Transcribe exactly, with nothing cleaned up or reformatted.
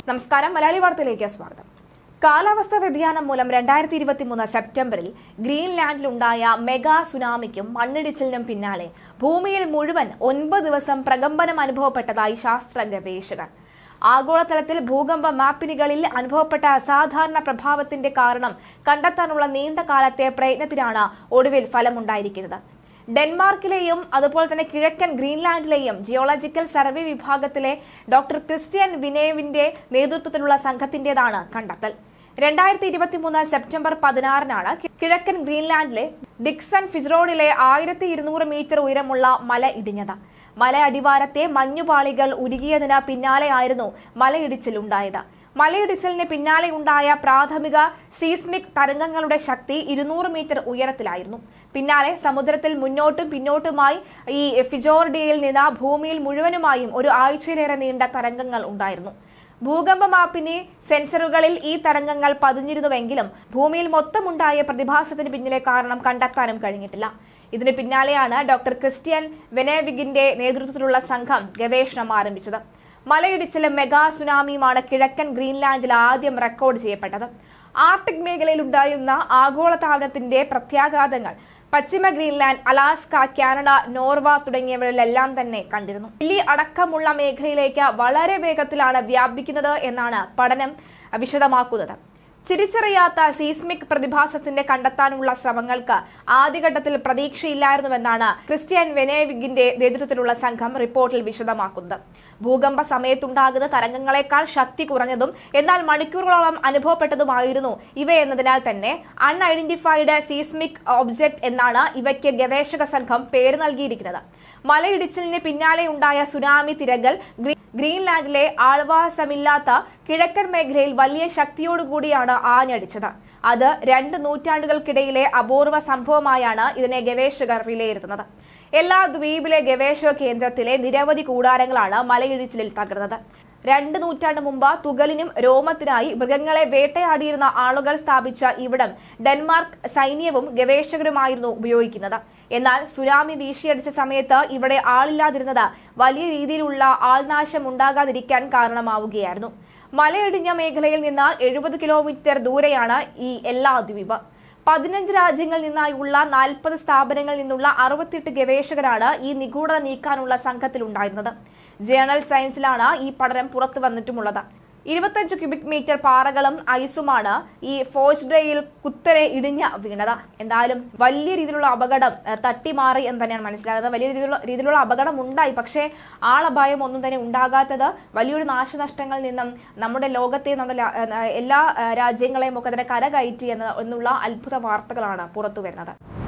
നമസ്കാരം, മലയാളി വാർത്തയിലേക്ക് സ്വാഗതം. കാലാവസ്ഥാ വ്യതിയാനം മൂലം രണ്ടായിരത്തി ഇരുപത്തിമൂന്ന് സെപ്റ്റംബറിൽ ഗ്രീൻലാൻഡിലുണ്ടായ മെഗാ സുനാമിക്കും മണ്ണിടിച്ചിലിനും പിന്നാലെ ഭൂമിയിൽ മുഴുവൻ ഒൻപത് ദിവസം പ്രകമ്പനം അനുഭവപ്പെട്ടതായി ശാസ്ത്ര ഗവേഷകർ. ആഗോളതലത്തിൽ ഭൂകമ്പ മാപ്പിനികളിൽ അനുഭവപ്പെട്ട അസാധാരണ പ്രഭാവത്തിന്റെ കാരണം കണ്ടെത്താനുള്ള നീണ്ട കാലത്തെ പ്രയത്നത്തിനാണ് ഒടുവിൽ ഫലമുണ്ടായിരിക്കുന്നത്. ഡെൻമാർക്കിലെയും അതുപോലെ തന്നെ കിഴക്കൻ ഗ്രീൻലാൻഡിലെയും ജിയോളജിക്കൽ സർവേ വിഭാഗത്തിലെ ഡോക്ടർ ക്രിസ്ത്യൻ വിനേവിന്റെ നേതൃത്വത്തിലുള്ള സംഘത്തിന്റേതാണ് കണ്ടെത്തൽ. രണ്ടായിരത്തി ഇരുപത്തിമൂന്ന് സെപ്റ്റംബർ പതിനാറിനാണ് കിഴക്കൻ ഗ്രീൻലാൻഡിലെ ഡിക്സൺ ഫിജ്റോഡിലെ ആയിരത്തി ഇരുന്നൂറ് മീറ്റർ ഉയരമുള്ള മല ഇടിഞ്ഞത്. മല അടിവാരത്തെ മഞ്ഞുപാളികൾ ഉരുകിയതിന് പിന്നാലെയായിരുന്നു മലയിടിച്ചിലുണ്ടായത്. മലയിടിച്ചിലിന് പിന്നാലെ ഉണ്ടായ പ്രാഥമിക സീസ്മിക് തരംഗങ്ങളുടെ ശക്തി ഇരുന്നൂറ് മീറ്റർ ഉയരത്തിലായിരുന്നു. പിന്നാലെ സമുദ്രത്തിൽ മുന്നോട്ടും പിന്നോട്ടുമായി ഈ ഫിജോർഡിയയിൽ നിന്ന് ഭൂമിയിൽ മുഴുവനുമായും ഒരു ആഴ്ചയിലേറെ നീണ്ട തരംഗങ്ങൾ ഉണ്ടായിരുന്നു. ഭൂകമ്പ മാപ്പിനി സെൻസറുകളിൽ ഈ തരംഗങ്ങൾ പതിഞ്ഞിരുന്നുവെങ്കിലും ഭൂമിയിൽ മൊത്തമുണ്ടായ പ്രതിഭാസത്തിന് പിന്നിലെ കാരണം കണ്ടെത്താനും കഴിഞ്ഞിട്ടില്ല. ഇതിന് പിന്നാലെയാണ് ഡോക്ടർ ക്രിസ്ത്യൻ വെനേവിഗിന്റെ നേതൃത്വത്തിലുള്ള സംഘം ഗവേഷണം ആരംഭിച്ചത്. മലയിടിച്ചിലും മെഗാ സുനാമിയുമാണ് കിഴക്കൻ ഗ്രീൻലാൻഡിൽ ആദ്യം റെക്കോർഡ് ചെയ്യപ്പെട്ടത്. ആർട്ടിക് മേഖലയിൽ ഉണ്ടായിരുന്ന ആഗോളതാപനത്തിന്റെ പ്രത്യാഘാതങ്ങൾ പശ്ചിമ ഗ്രീൻലാൻഡ്, അലാസ്ക, കാനഡ, നോർവ തുടങ്ങിയവരിലെല്ലാം തന്നെ കണ്ടിരുന്നു. ചിലി അടക്കമുള്ള മേഖലയിലേക്ക് വളരെ വേഗത്തിലാണ് വ്യാപിക്കുന്നത് എന്നാണ് പഠനം വിശദമാക്കുന്നത്. തിരിച്ചറിയാത്ത സീസ്മിക് പ്രതിഭാസത്തിന്റെ കണ്ടെത്താനുള്ള ശ്രമങ്ങൾക്ക് ആദ്യഘട്ടത്തിൽ പ്രതീക്ഷയില്ലായിരുന്നുവെന്നാണ് ക്രിസ്ത്യൻ വെനേവിഗിന്റെ നേതൃത്വത്തിലുള്ള സംഘം റിപ്പോർട്ടിൽ വിശദമാക്കുന്നത്. ഭൂകമ്പ സമയത്തുണ്ടാകുന്ന തരംഗങ്ങളെക്കാൾ ശക്തി കുറഞ്ഞതും എന്നാൽ മണിക്കൂറുകളോളം അനുഭവപ്പെട്ടതുമായിരുന്നു ഇവയെന്നതിനാൽ തന്നെ അൺഐഡന്റിഫൈഡ് സീസ്മിക് ഒബ്ജക്ട് എന്നാണ് ഇവയ്ക്ക് ഗവേഷക സംഘം പേര് നൽകിയിരിക്കുന്നത്. മലയിടിച്ചിലിന് പിന്നാലെ ഉണ്ടായ സുനാമി തിരകൾ ഗ്രീൻലാൻഡിലെ ആൾവാസമില്ലാത്ത കിഴക്കൻ മേഖലയിൽ വലിയ ശക്തിയോടുകൂടിയാണ് ആഞ്ഞടിച്ചത്. അത് രണ്ട് നൂറ്റാണ്ടുകൾക്കിടയിലെ അപൂർവ സംഭവമായാണ് ഇതിനെ ഗവേഷകർ വിലയിരുത്തുന്നത്. എല്ലാ ദ്വീപിലെ ഗവേഷക കേന്ദ്രത്തിലെ നിരവധി കൂടാരങ്ങളാണ് മലയിടിച്ചിലിൽ തകർന്നത്. രണ്ട് നൂറ്റാണ്ട് മുമ്പ് തുകലിനും രോമത്തിനായി മൃഗങ്ങളെ വേട്ടയാടിയിരുന്ന ആളുകൾ സ്ഥാപിച്ച ഇവിടം ഡെൻമാർക്ക് സൈന്യവും ഗവേഷകരുമായിരുന്നു ഉപയോഗിക്കുന്നത്. എന്നാൽ സുനാമി വീശിയടിച്ച സമയത്ത് ഇവിടെ ആളില്ലാതിരുന്നത് വലിയ രീതിയിലുള്ള ആൾനാശം ഉണ്ടാകാതിരിക്കാൻ കാരണമാവുകയായിരുന്നു. മലയിടിഞ്ഞ മേഖലയിൽ നിന്ന് എഴുപത് കിലോമീറ്റർ ദൂരെയാണ് ഈ എല്ലാ ദ്വീപ്. പതിനഞ്ച് രാജ്യങ്ങളിൽ നിന്നായുള്ള നാൽപ്പത് സ്ഥാപനങ്ങളിൽ നിന്നുള്ള അറുപത്തിയെട്ട് ഗവേഷകരാണ് ഈ നിഗൂഢത നീക്കാനുള്ള സംഘത്തിലുണ്ടായിരുന്നത്. ജേണൽ സയൻസിലാണ് ഈ പഠനം പുറത്തു വന്നിട്ടുമുള്ളത്. ഇരുപത്തഞ്ച് ക്യൂബിക് മീറ്റർ പാറകളും ഐസുമാണ് ഈ ഫോഴ്സ്ഡേയിൽ കുത്തനെ ഇടിഞ്ഞ വീണത്. എന്തായാലും വലിയ രീതിയിലുള്ള അപകടം തട്ടിമാറി എന്ന് തന്നെയാണ് മനസ്സിലാകുന്നത്. വലിയ രീതിയിലുള്ള രീതിയിലുള്ള അപകടം ഉണ്ടായി, പക്ഷേ ആളപായം ഒന്നും തന്നെ ഉണ്ടാകാത്തത് വലിയൊരു നാശനഷ്ടങ്ങളിൽ നിന്നും നമ്മുടെ ലോകത്തെ നമ്മുടെ എല്ലാ രാജ്യങ്ങളെയും ഒക്കെ തന്നെ കരകയറ്റി എന്നുള്ള അത്ഭുത വാർത്തകളാണ് പുറത്തു വരുന്നത്.